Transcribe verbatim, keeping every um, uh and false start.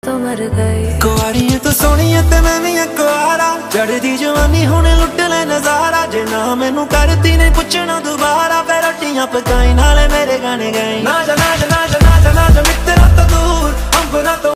तो मर गए। कुआरी तू सोहनी ते मैं भी कुआरा, चढ़दी जवानी हुणे लुट ले नजारा। जे ना मैनू करती नहीं पुछना दोबारा, फिर रोटियां पकाई नाले मेरे गाने गाई।